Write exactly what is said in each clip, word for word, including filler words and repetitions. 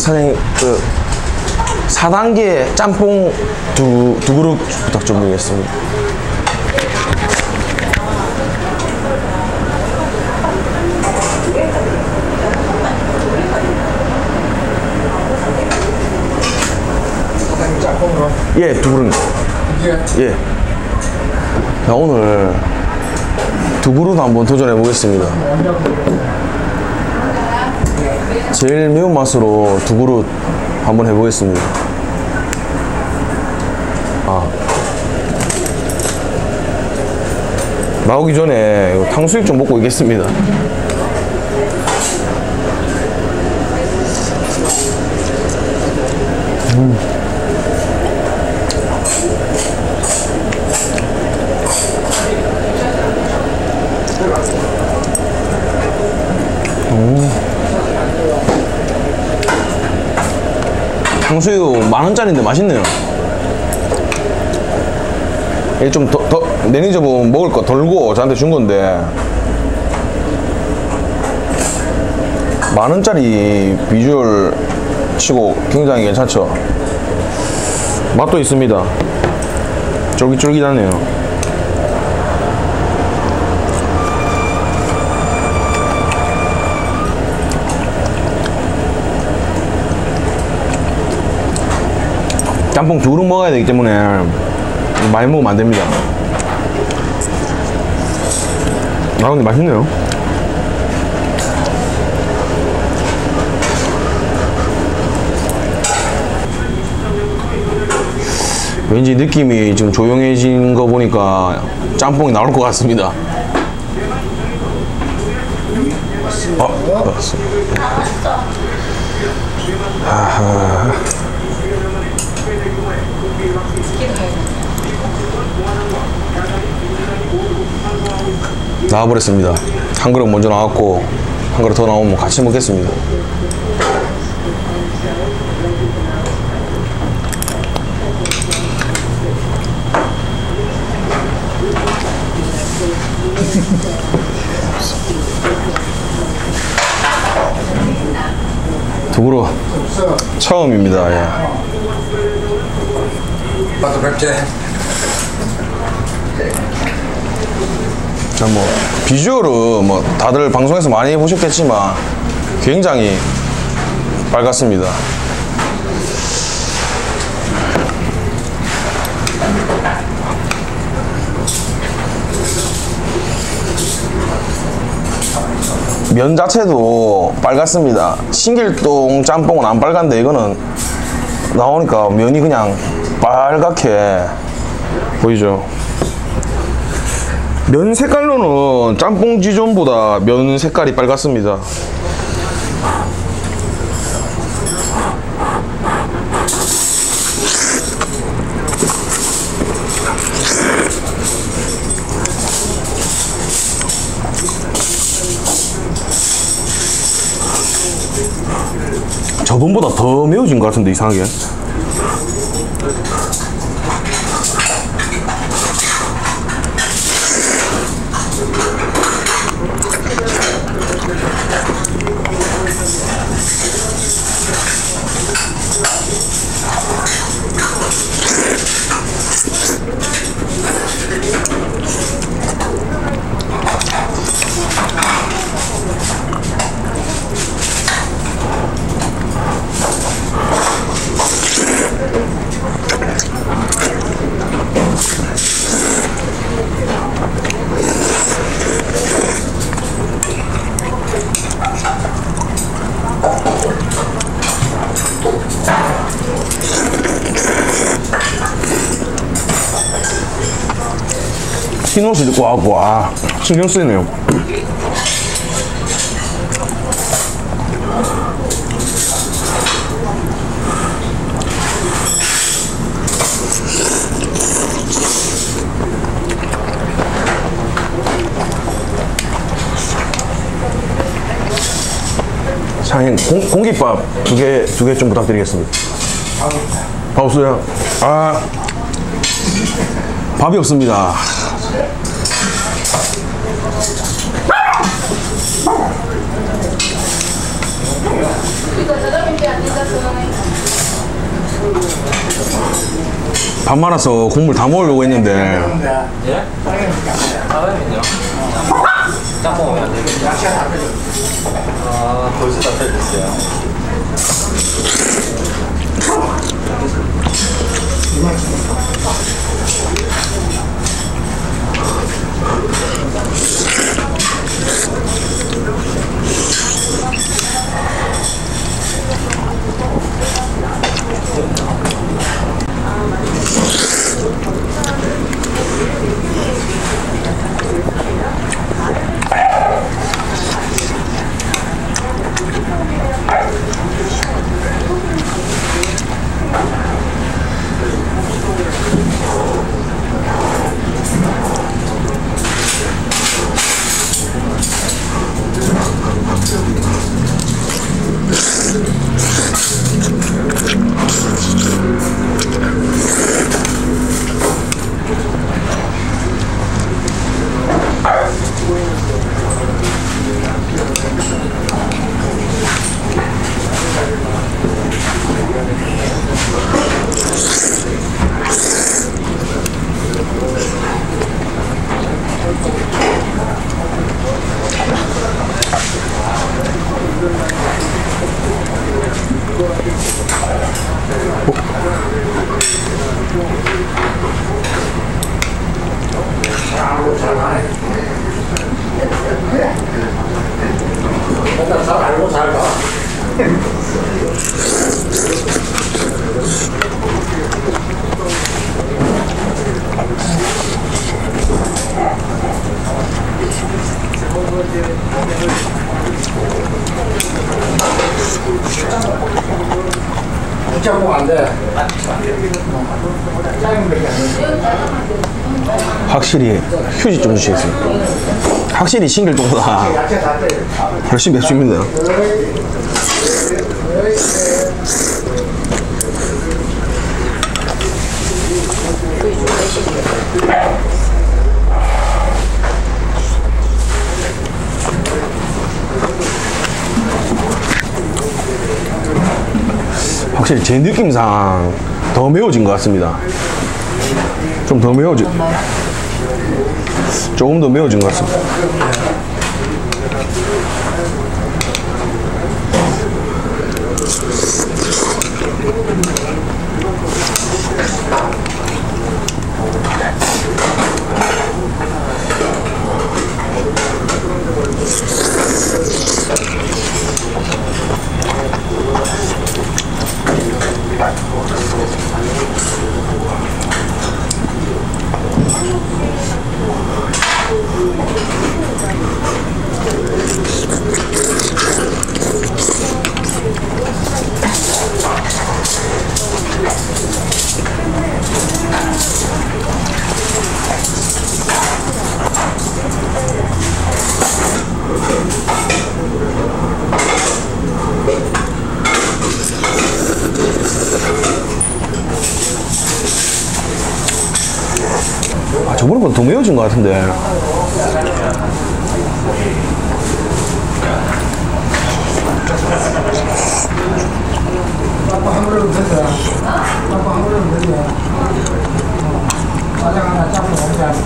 사장님 그 사 단계 짬뽕 두, 두 그릇 부탁 좀 드리겠습니다. 사장님 짬뽕으로? 예, 두 그릇. 예. 예. 나 오늘 두 그릇 한번 도전해 보겠습니다. 제일 매운맛으로 두 그릇 한번 해보겠습니다. 아. 나오기 전에 이거 탕수육 좀 먹고 있겠습니다. 음. 음. 탕수육 만원짜리인데 맛있네요. 이게 좀 더, 더, 매니저분 먹을 거 덜고 저한테 준 건데, 만원짜리 비주얼 치고 굉장히 괜찮죠? 맛도 있습니다. 쫄깃쫄깃하네요. 짬뽕 두 그릇 먹어야 되기 때문에 많이 먹으면 안 됩니다. 아, 근데 맛있네요. 왠지 느낌이 지금 조용해진 거 보니까 짬뽕이 나올 것 같습니다. 어, 맞습니다. 아하. 나와버렸습니다. 한 그릇 먼저 나왔고 한 그릇 더 나오면 같이 먹겠습니다. 두 그릇 처음입니다. 예. 나도 뵙게. 자, 뭐 비주얼은 뭐 다들 방송에서 많이 보셨겠지만 굉장히 빨갛습니다. 면 자체도 빨갛습니다. 신길동 짬뽕은 안 빨간데 이거는 나오니까 면이 그냥 빨갛게 보이죠. 면 색깔로는 짬뽕 지존보다 면 색깔이 빨갛습니다. 저번보다 더 매워진 것 같은데 이상하게. 흰 옷을 입고 와고 아 신경 쓰이네요. 사장님 공, 공깃밥 두 개 두 개 좀 부탁드리겠습니다. 밥 없어요? 아 밥이 없습니다. 밥 말아서 국물 다 먹으려고 했는데 예? 사람이요? 짬뽕 오면 안 되겠죠? 아, 벌써 다 펴졌어요. 일단 잘 알고 잘 가. 짬뽕 안 돼. 짜장면밖에 안 돼. 확실히 휴지 좀 주시겠어요? 확실히 싱글 정도가 야채 다 돼. 훨씬 맵습니다. 확실히 제 느낌상 더 매워진 것 같습니다. 좀 더 매워진, 조금 더 매워진 것 같습니다. 아, 저번보다 더 매워진 것 같은데. 짬뽕 한 그릇 드세요. 짬뽕 한 그릇 드세요. 짜장 하나, 짬뽕 한 잔.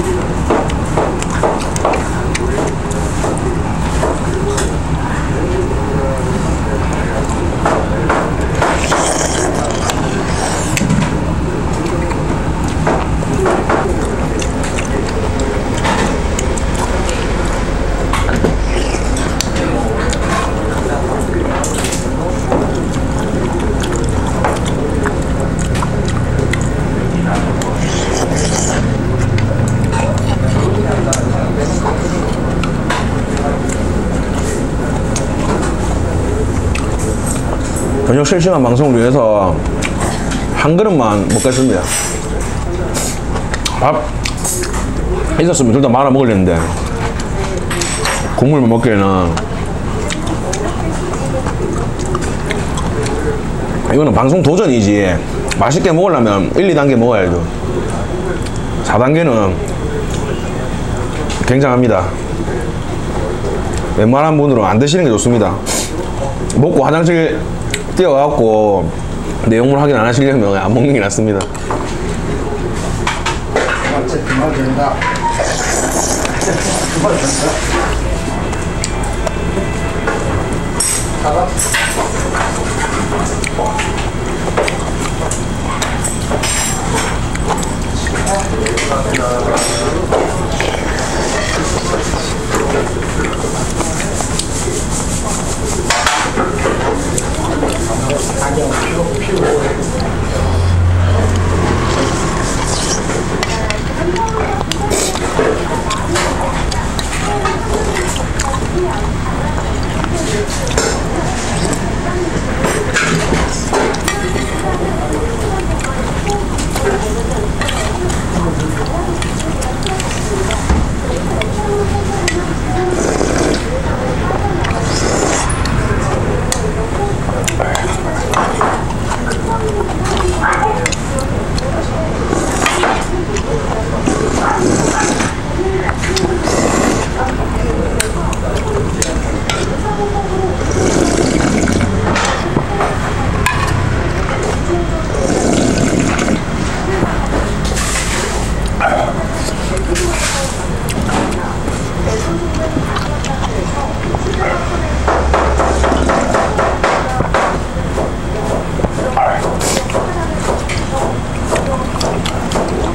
저녁 실시간 방송을 위해서 한 그릇만 먹겠습니다. 밥 있었으면 둘 다 말아 먹으려는데 국물만 먹기에는 이거는 방송 도전이지. 맛있게 먹으려면 일, 이 단계 먹어야죠. 사 단계는 굉장합니다. 웬만한 분으로 안 드시는 게 좋습니다. 먹고 화장실 뛰어갖고 내용물 확인 안 하시려면 안 먹는 게 낫습니다. 맞지? 그만 된다. 그만 된다. 사과. 가격 피우고 피우고.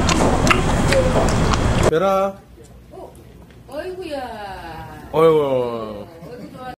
별아. 어, 어이구야. 어이구.